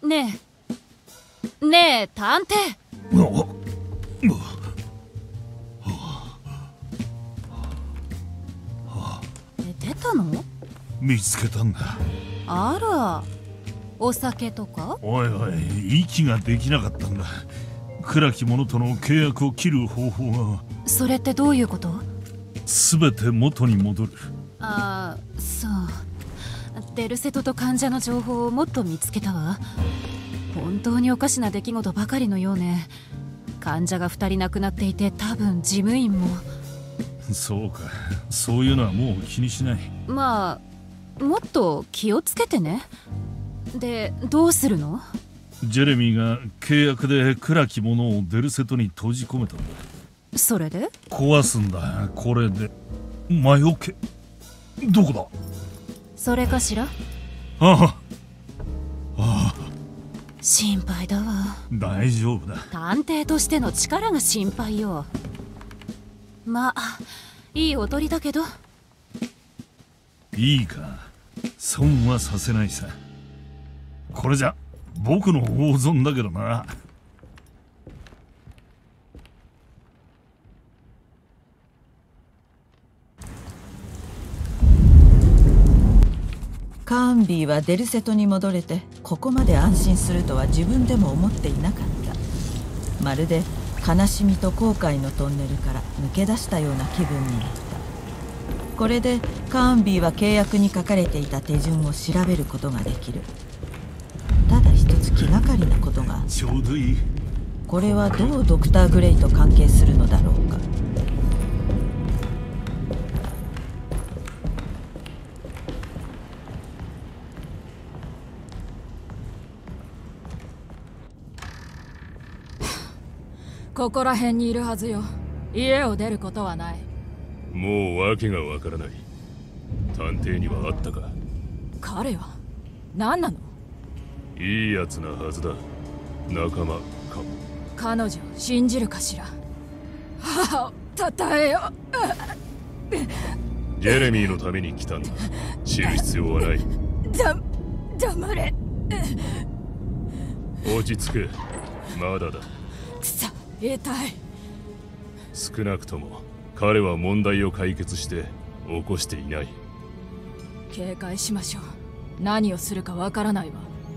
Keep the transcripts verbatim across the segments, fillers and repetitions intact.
ねえねえ探偵。出たの？ 見つけたんだ。 あら、お酒とか？ おいおい、息ができなかったんだ。暗き者との契約を切る方法が。 それってどういうこと？ 全て元に戻る。 ああ、そう。デルセトと患者の情報をもっと見つけたわ。本当におかしな出来事ばかりのようね。患者がふたり亡くなっていて、多分事務員も。 そうか、そういうのはもう気にしない。 まあもっと気をつけてね。で、どうするの？ ジェレミーが契約で暗き者をデルセトに閉じ込めたんだ。 それで？ 壊すんだ、これで。魔除けどこだ？ それかしら？ ああ、ああ、 心配だわ。 大丈夫だ。 探偵としての力が心配よ。まあいいおとりだけど。 いいか、損はさせないさ。これじゃ僕の大損だけどな。 カーンビーはデルセトに戻れてここまで安心するとは自分でも思っていなかった。まるで悲しみと後悔のトンネルから抜け出したような気分になった。これでカーンビーは契約に書かれていた手順を調べることができる。ただ一つ気がかりなことがあった。 ちょうどいい。 これはどうドクター・グレイと関係するのだろうか。 ここら辺にいるはずよ。家を出ることはない。 もう訳がわからない。探偵にはあったか？ 彼は何なの？ いいやつなはずだ。仲間かも。 彼女を信じるかしら。母をたたえよ。 ジェレミーのために来たんだ。知る必要はない。 だ黙れ。 落ち着け。まだだ。 くそ、痛い。 少なくとも彼は問題を解決して起こしていない。 警戒しましょう。何をするかわからないわ。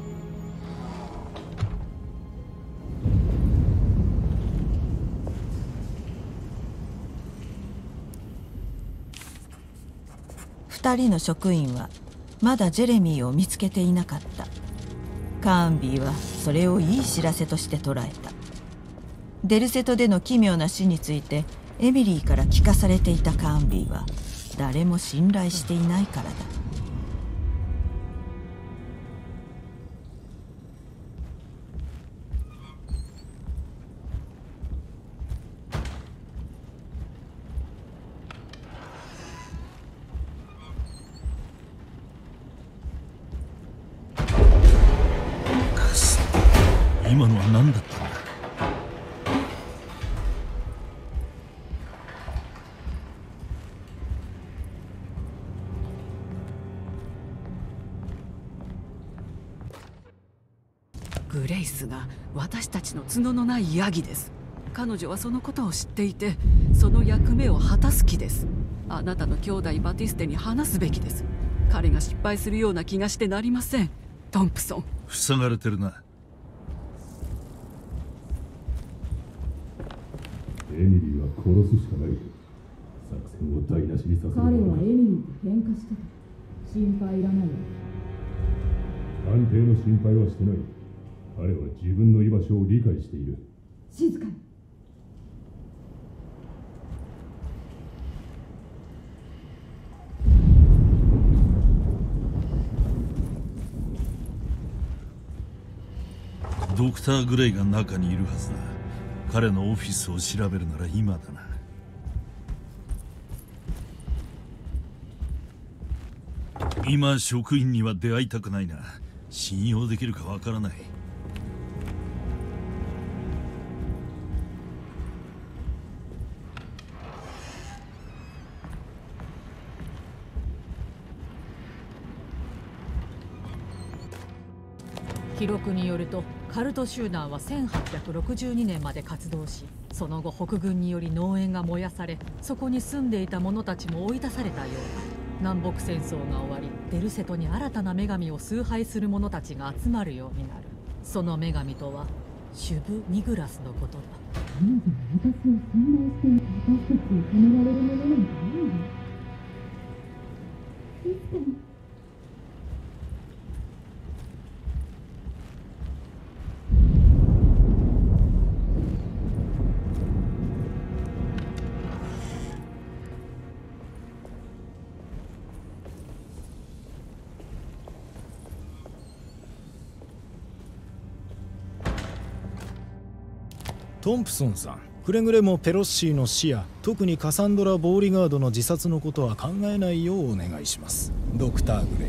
二人の職員はまだジェレミーを見つけていなかった。カーンビーはそれをいい知らせとして捉えた。デルセトでの奇妙な死についてエミリーから聞かされていたカーンビーは誰も信頼していないからだ。 今のは何だったんだ？ グレイスが私たちの角のないヤギです。彼女はそのことを知っていて、その役目を果たす気です。あなたの兄弟バティステに話すべきです。彼が失敗するような気がしてなりません。トンプソン。 塞がれてるな。 エミリーは殺すしかない。作戦を台無しにさせる。 彼はエミリーと喧嘩してた。心配いらないよ。 探偵の心配はしてない。彼は自分の居場所を理解している。 静かに。 ドクター・グレイが中にいるはずだ。彼のオフィスを調べるなら今だな。今職員には出会いたくないな。信用できるかわからない。 記録によるとカルト集団はせんはっぴゃくろくじゅうにねんまで活動し、その後北軍により農園が燃やされ、そこに住んでいた者たちも追い出されたようだ。南北戦争が終わり、デルセトに新たな女神を崇拝する者たちが集まるようになる。その女神とはシュブ・ニグラスのことだ。 彼女は私を信頼していた私たちを止められるものなんてないの。いつかもトンプソンさん、くれぐれもペロッシーの死や特にカサンドラ・ボーリガードの自殺のことは考えないようお願いします。ドクター・グレイ。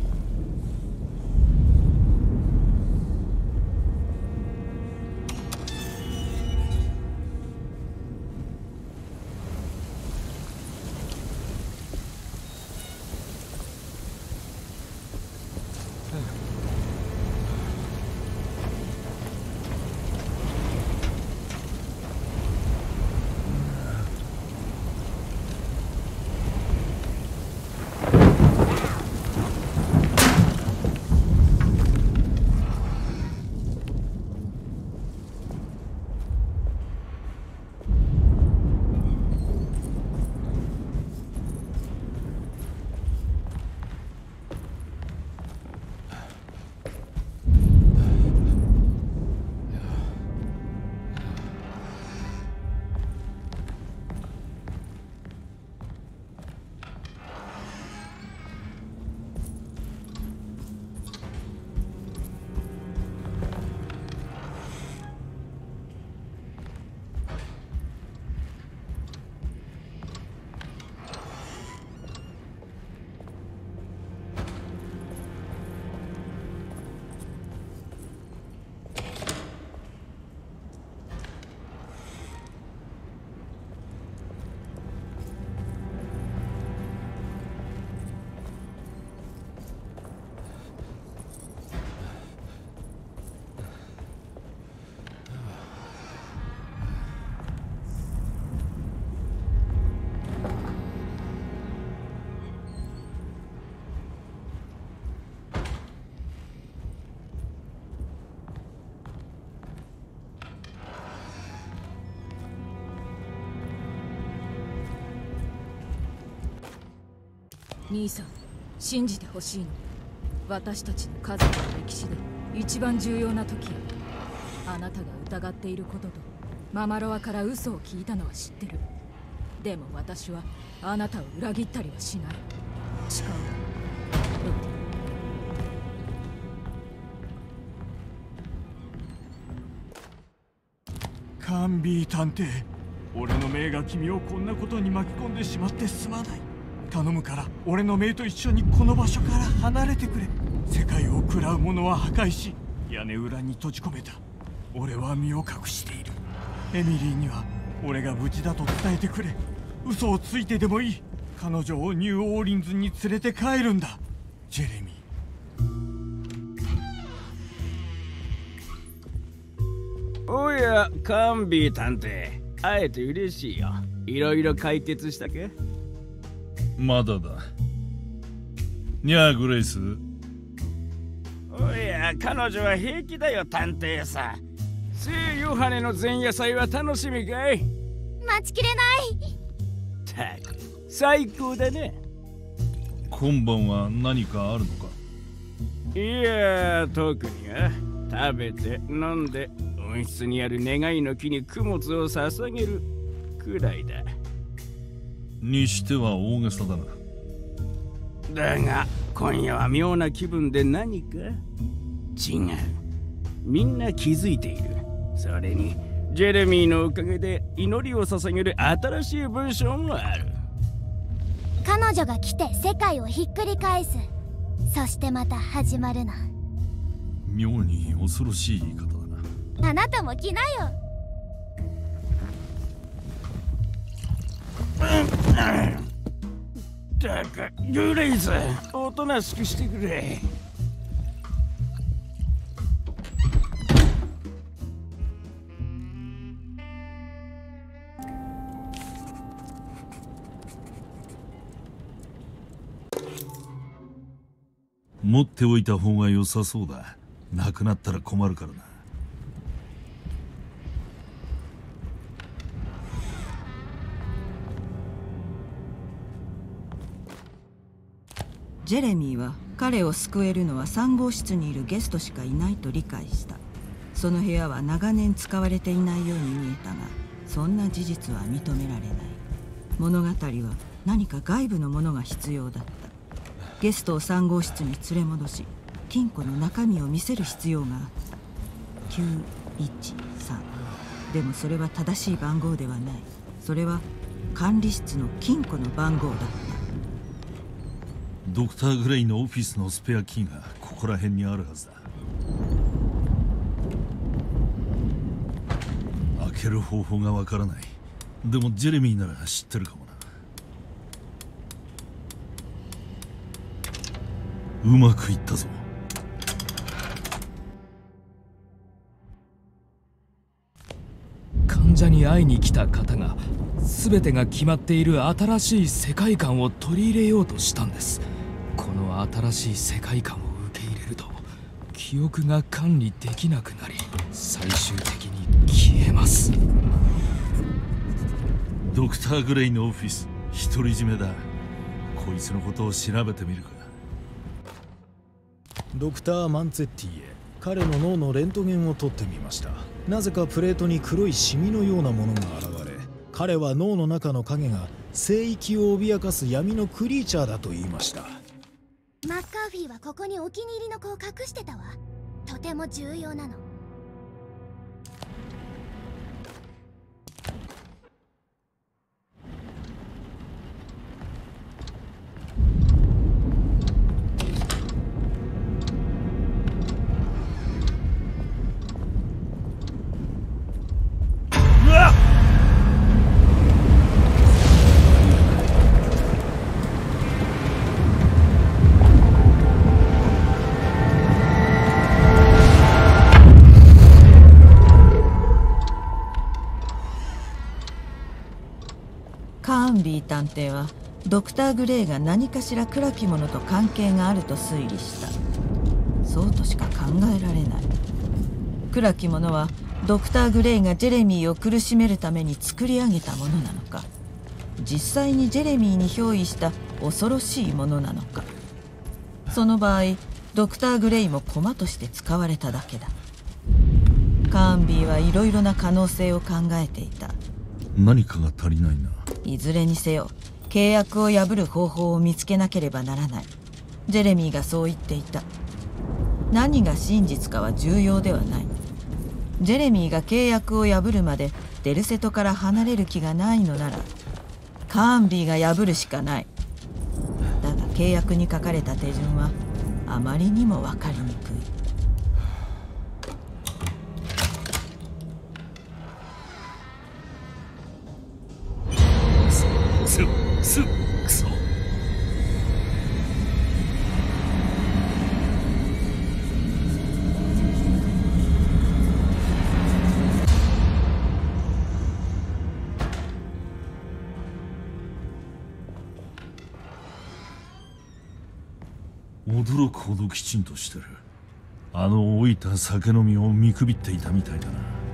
兄さん、信じてほしいの。私たちの家族の歴史で一番重要な時よ。あなたが疑っていることとママロアから嘘を聞いたのは知ってる。でも私はあなたを裏切ったりはしない。誓うわ、ロティ。カンビー探偵、俺の命が君をこんなことに巻き込んでしまってすまない。頼むから俺の命と一緒にこの場所から離れてくれ。世界を喰らう者は破壊し、屋根裏に閉じ込めた。俺は身を隠している。エミリーには俺が無事だと伝えてくれ。嘘をついてでもいい。彼女をニューオーリンズに連れて帰るんだ、ジェレミー。おや、カンビー探偵、会えて嬉しいよ。いろいろ解決したか？ まだだ。にゃあ、グレイス。 おや、彼女は平気だよ、探偵さ。聖ヨハネの前夜祭は楽しみかい？ 待ちきれない。 たく、最高だね。 今晩は何かあるのか？ いや、特には。食べて飲んで温室にある願いの木に供物を捧げるくらいだ。 にしては大げさだな。 だが今夜は妙な気分で何か違う。みんな気づいている。それにジェレミーのおかげで祈りを捧げる新しい文章もある。 彼女が来て世界をひっくり返す。そしてまた始まるな。 妙に恐ろしい言い方だな。 あなたも来なよ。 だがグレイズ、おとなしくしてくれ。 持っておいた方が良さそうだ。なくなったら困るからな。 ジェレミーは彼を救えるのはさん号室にいるゲストしかいないと理解した。その部屋は長年使われていないように見えたが、そんな事実は認められない。物語は何か外部のものが必要だった。ゲストをさん号室に連れ戻し、金庫の中身を見せる必要があった。きゅういちさん。でもそれは正しい番号ではない。それは管理室の金庫の番号だった。 ドクター・グレイのオフィスのスペアキーがここら辺にあるはずだ。開ける方法がわからない。でもジェレミーなら知ってるかもな。うまくいったぞ。 患者に会いに来た方が全てが決まっている新しい世界観を取り入れようとしたんです。この新しい世界観を受け入れると記憶が管理できなくなり、最終的に消えます。 ドクター・グレイのオフィス、独り占めだ。こいつのことを調べてみるか。 ドクター・マンツェッティへ彼の脳のレントゲンを取ってみました。なぜかプレートに黒いシミのようなものが現れ、彼は脳の中の影が聖域を脅かす闇のクリーチャーだと言いました。 マッカーフィーはここにお気に入りの子を隠してたわ。とても重要なの。 カーンビー探偵はドクター・グレイが何かしら暗きものと関係があると推理した。そうとしか考えられない。暗きものはドクター・グレイがジェレミーを苦しめるために作り上げたものなのか、実際にジェレミーに憑依した恐ろしいものなのか。その場合ドクター・グレイも駒として使われただけだ。カーンビーはいろいろな可能性を考えていた。 何かが足りないな。 いずれにせよ契約を破る方法を見つけなければならない。ジェレミーがそう言っていた。何が真実かは重要ではない。ジェレミーが契約を破るまでデルセトから離れる気がないのなら、カーンビーが破るしかない。だが契約に書かれた手順はあまりにも分かりにくい。 くそくそ。驚くほどきちんとしてる。あの老いた酒飲みを見くびっていたみたいだな。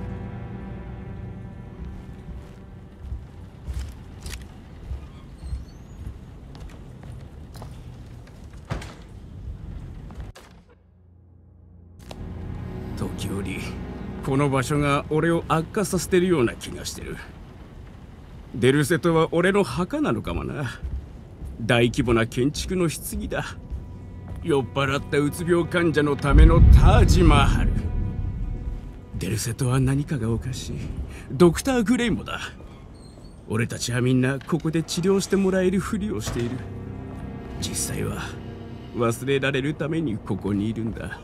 時折この場所が俺を悪化させてるような気がしてる。デルセトは俺の墓なのかもな。大規模な建築の棺だ。酔っ払ったうつ病患者のためのタージマハル。デルセトは何かがおかしい。ドクター・グレイもだ。俺たちはみんなここで治療してもらえるふりをしている。実際は忘れられるためにここにいるんだ。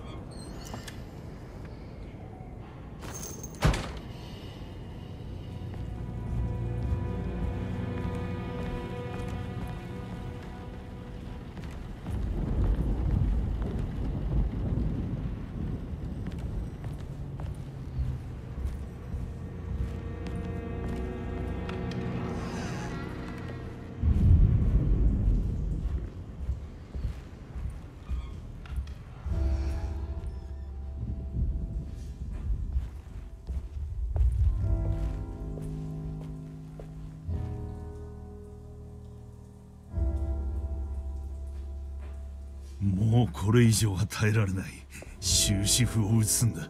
もうこれ以上は耐えられない。終止符を打つんだ。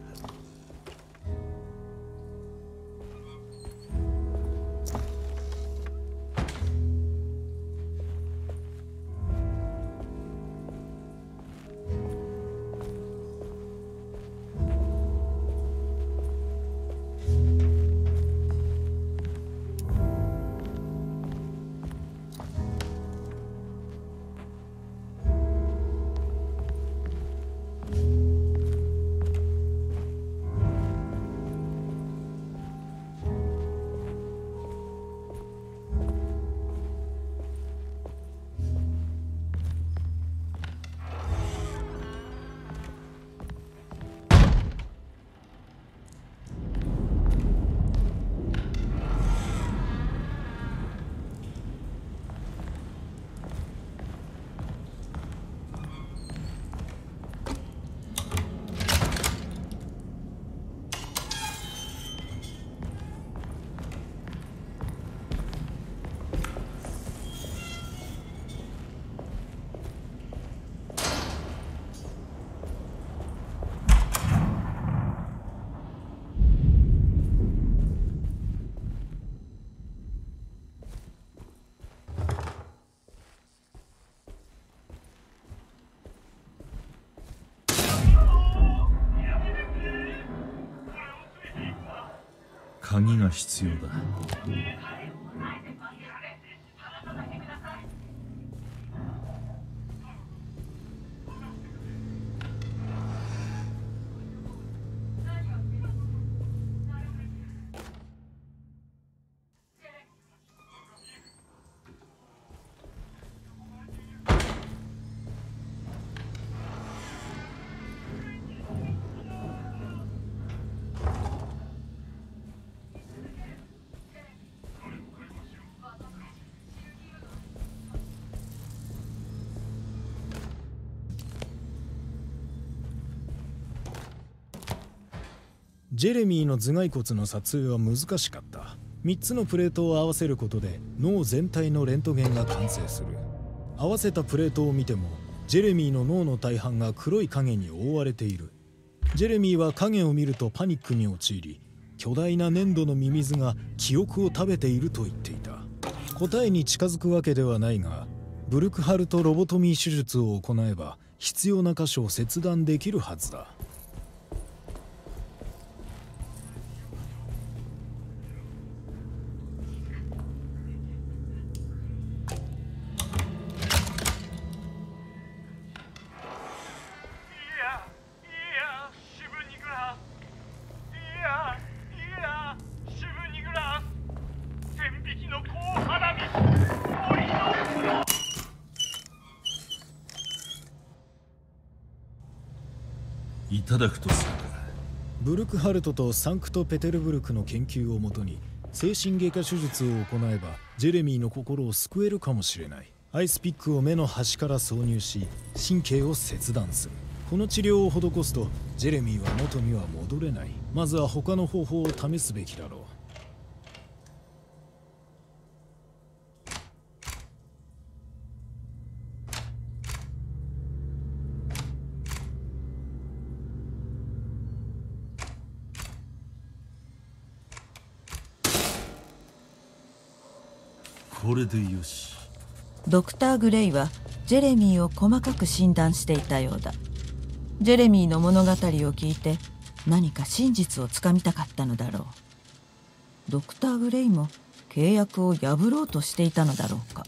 鍵が必要だ。 ジェレミーの頭蓋骨の撮影は難しかった。みっつのプレートを合わせることで脳全体のレントゲンが完成する。合わせたプレートを見てもジェレミーの脳の大半が黒い影に覆われている。ジェレミーは影を見るとパニックに陥り、巨大な粘土のミミズが記憶を食べていると言っていた。答えに近づくわけではないが、ブルクハルトロボトミー手術を行えば必要な箇所を切断できるはずだ。 いただくとするか。 ブルクハルトとサンクトペテルブルクの研究をもとに精神外科手術を行えばジェレミーの心を救えるかもしれない。アイスピックを目の端から挿入し神経を切断する。この治療を施すとジェレミーは元には戻れない。まずは他の方法を試すべきだろう。 これでよし。 ドクター・グレイはジェレミーを細かく診断していたようだ。ジェレミーの物語を聞いて何か真実をつかみたかったのだろう。ドクター・グレイも契約を破ろうとしていたのだろうか。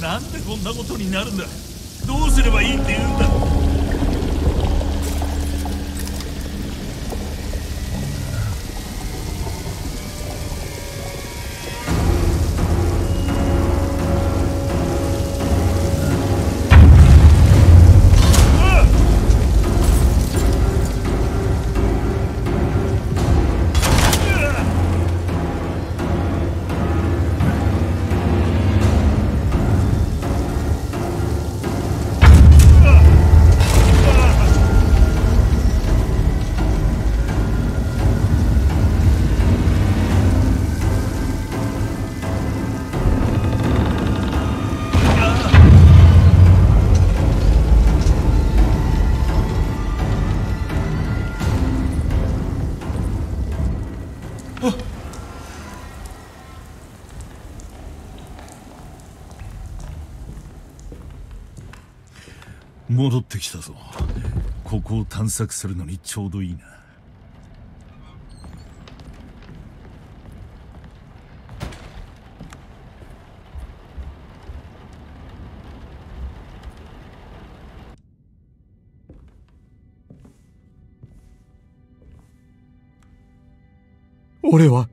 なんでこんなことになるんだ。どうすればいいって言うんだ。戻ってきたぞ。ここを探索するのにちょうどいいな。 俺は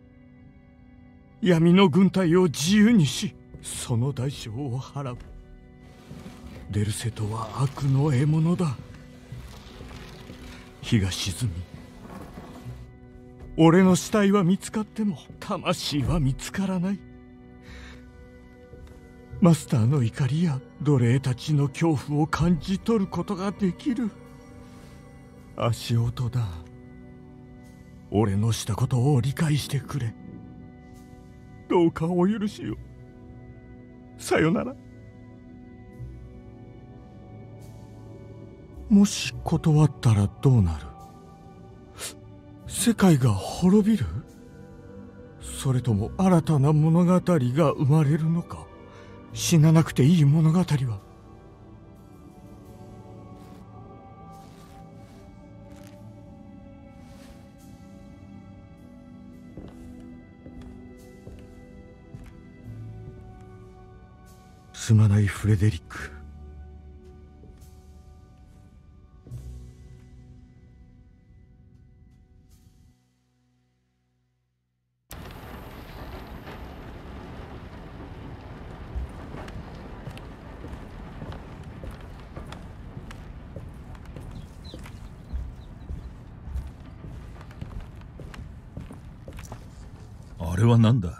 闇の軍隊を自由にし、その代償を払う。デルセトは悪の獲物だ。日が沈み、俺の死体は見つかっても魂は見つからない。マスターの怒りや奴隷たちの恐怖を感じ取ることができる。足音だ。俺のしたことを理解してくれ。どうかお許しを。さよなら。もし断ったらどうなる？世界が滅びる？それとも新たな物語が生まれるのか？死ななくていい物語は。すまないフレデリック。 あれは何だ？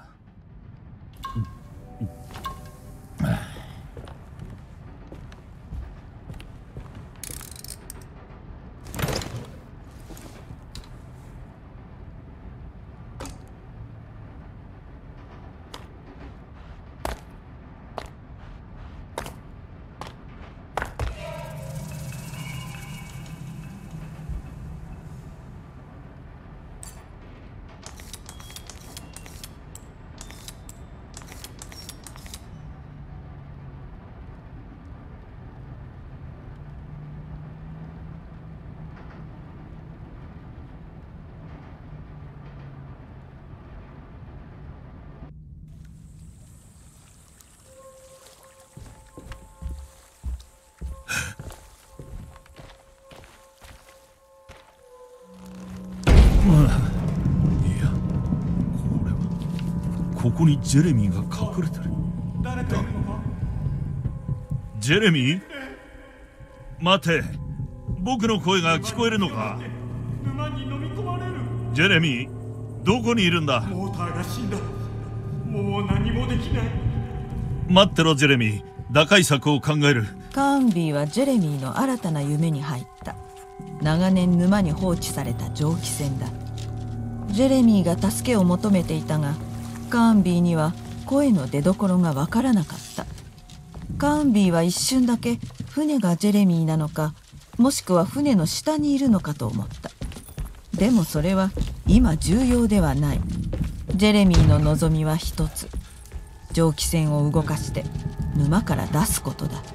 ここにジェレミーが隠れてる。 誰かいるのか？ ジェレミー？待て、僕の声が聞こえるのか？ 沼に飲み込まれる。 ジェレミー、どこにいるんだ？ モーターが死んだ。もう何もできない。 待ってろジェレミー、打開策を考える。 カーンビーはジェレミーの新たな夢に入った。長年沼に放置された蒸気船だ。ジェレミーが助けを求めていたが、カーンビーには声の出どころがわからなかった。カーンビーは一瞬だけ船がジェレミーなのか、もしくは船の下にいるのかと思った。でもそれは今重要ではない。ジェレミーの望みは一つ。蒸気船を動かして沼から出すことだ。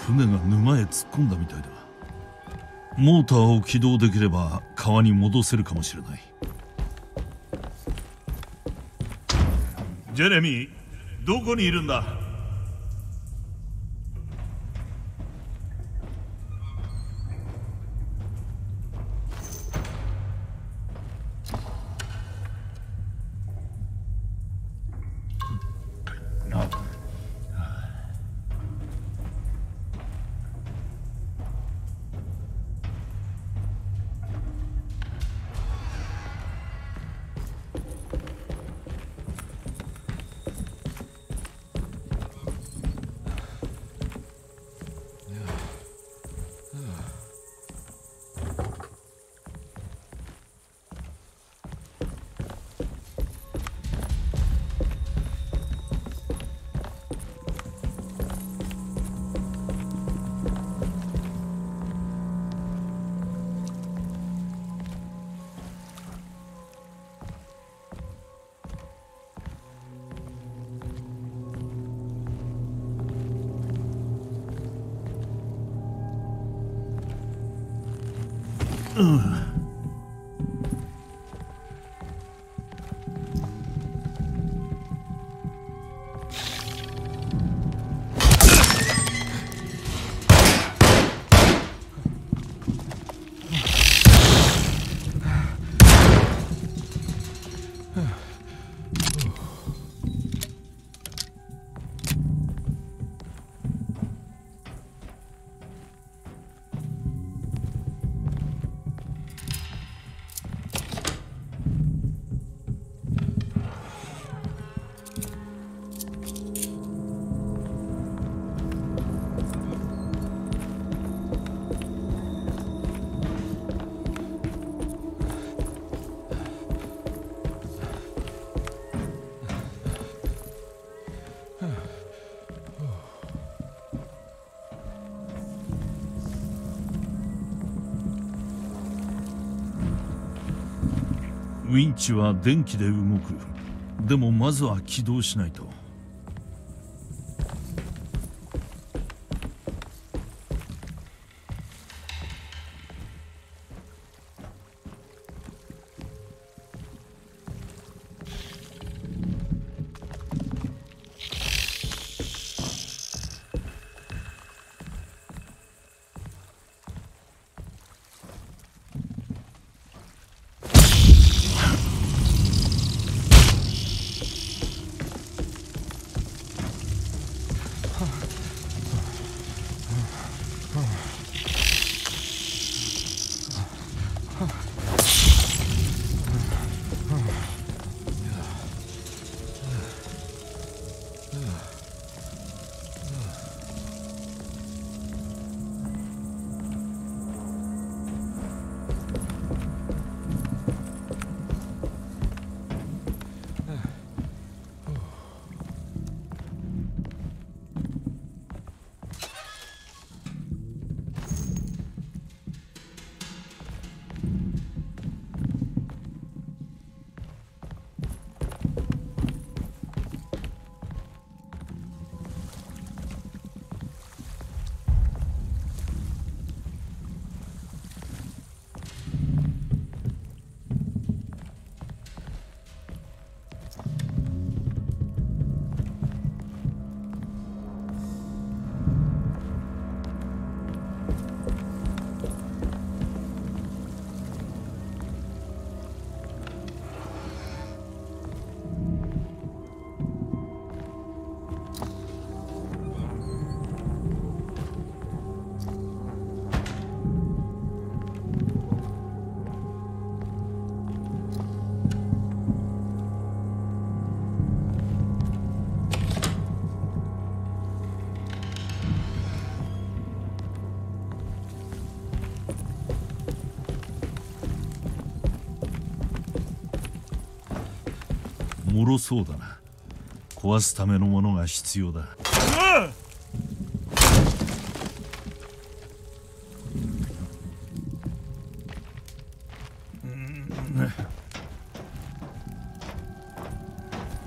船が沼へ突っ込んだみたいだ。モーターを起動できれば川に戻せるかもしれない。ジェレミー、どこにいるんだ？うん。ウィンチは電気で動く。でもまずは起動しないと。脆そうだな。壊すためのものが必要だ。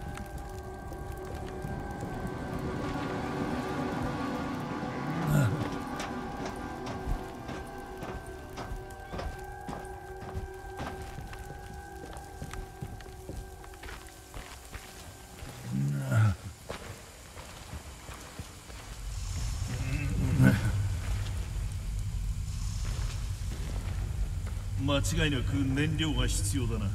うん間違いなく燃料が必要だな。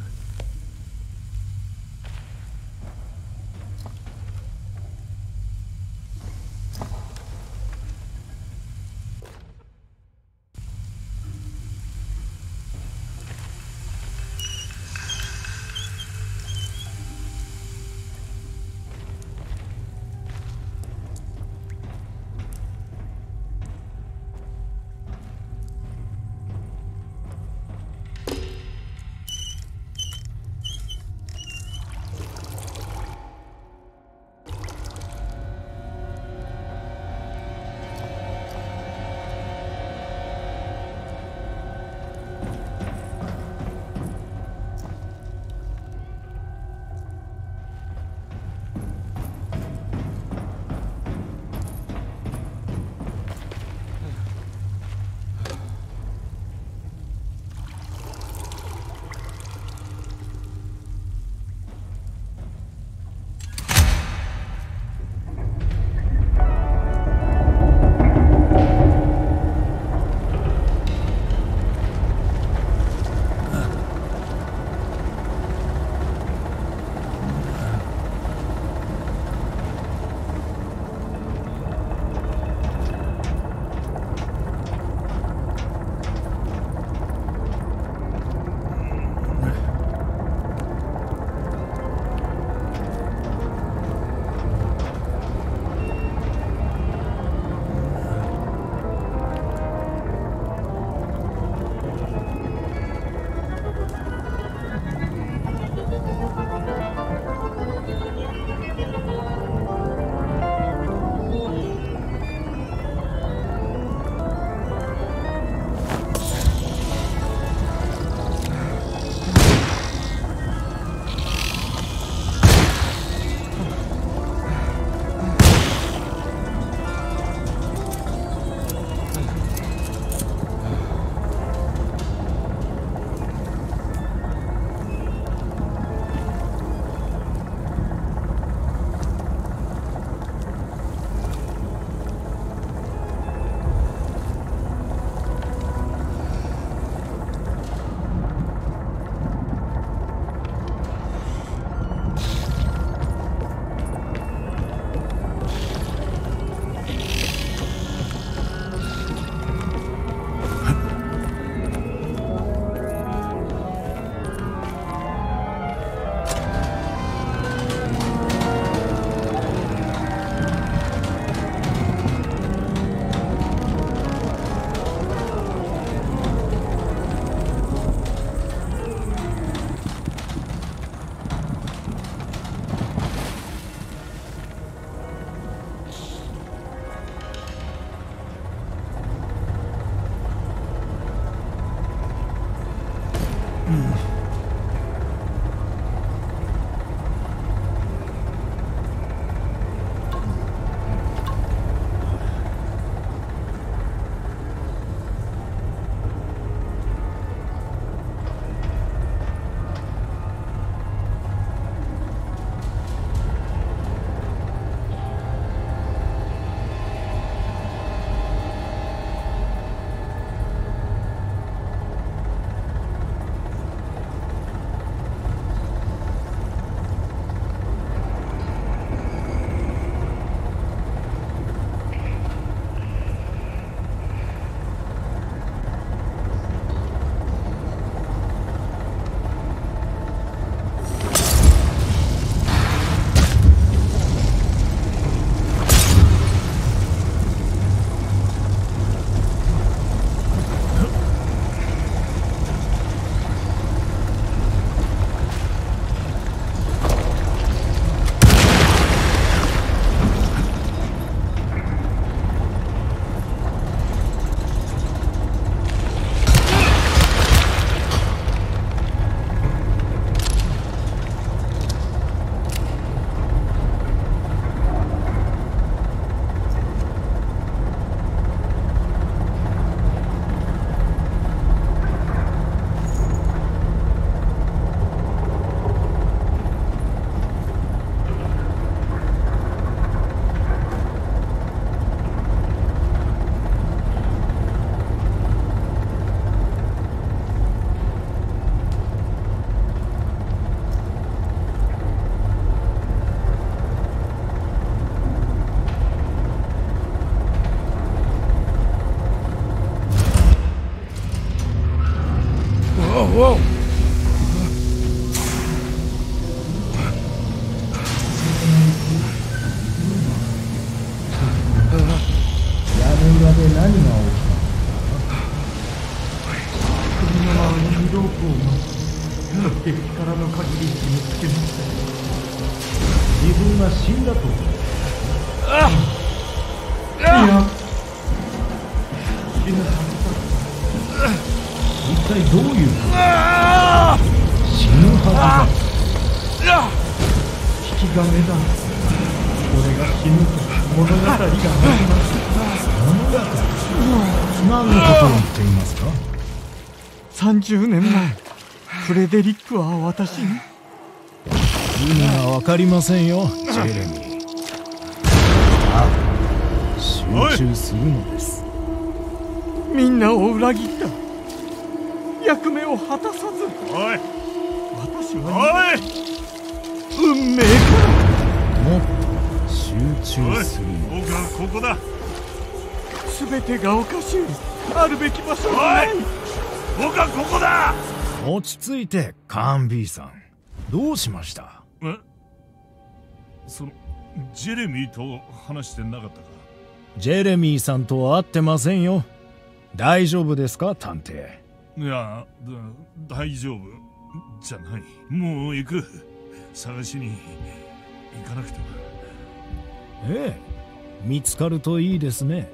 けません。 自分が死んだと。 あいや、死ぬはずだ。一体どういうことだ。死ぬはずだ。引き金だ。俺が死ぬと物語が始まる。物語？何のことを言っていますか？ さんじゅうねんまえ、フレデリックは私に。 意味がわかりませんよ、ジェレミー。ああ、集中するのです。 みんなを裏切った。役目を果たさず。 おい、 私はおい、 運命か。 もっと集中するのです。 僕はここだ。 全てがおかしい。あるべき場所がない。 僕はここだ。 落ち着いて、カーンビーさん。どうしました？ え、そのジェレミーと話してなかったか？ ジェレミーさんとは会ってませんよ。大丈夫ですか、探偵？ いや、大丈夫じゃない。もう行く。探しに行かなくては。 ええ、見つかるといいですね。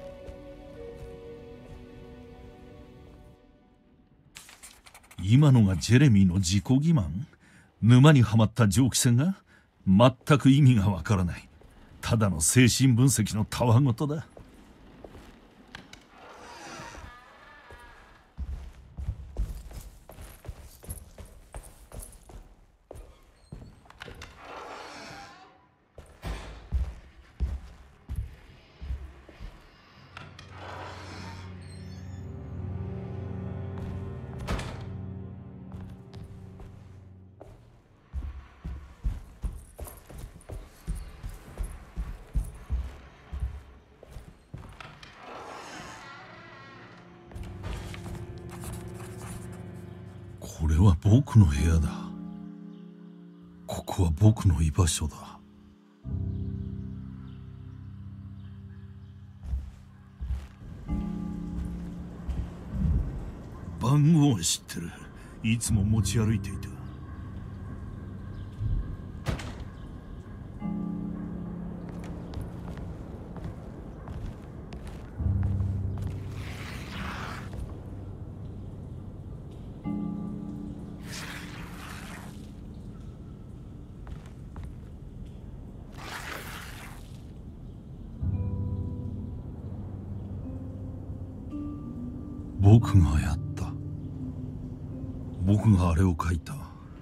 今のがジェレミーの自己欺瞞？沼にはまった蒸気船が全く意味がわからない。ただの精神分析のたわごとだ。これは僕の部屋だ。ここは僕の居場所だ。番号は知ってる。いつも持ち歩いていた。僕がやった。僕があれを書いた。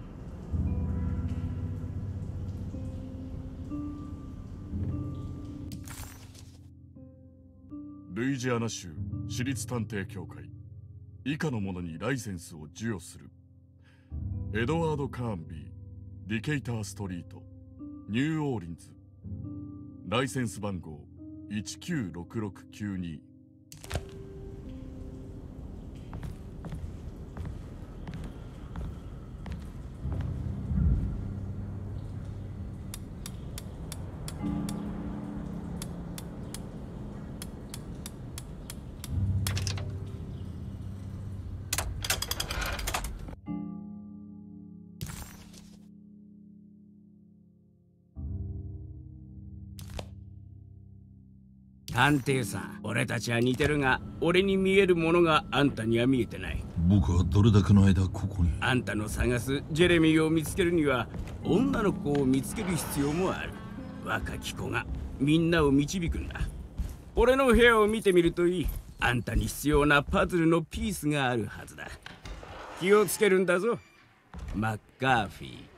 ルイジアナ州私立探偵協会以下の者にライセンスを授与する。エドワード・カーンビー、ディケイターストリート、ニューオーリンズ。ライセンス番号いちきゅうろくろくきゅうに。 探偵さん、俺たちは似てるが、俺に見えるものがあんたには見えてない。 僕はどれだけの間ここに。 あんたの探すジェレミーを見つけるには、女の子を見つける必要もある。若き子がみんなを導くんだ。俺の部屋を見てみるといい。あんたに必要なパズルのピースがあるはずだ。気をつけるんだぞ、マッカーフィー。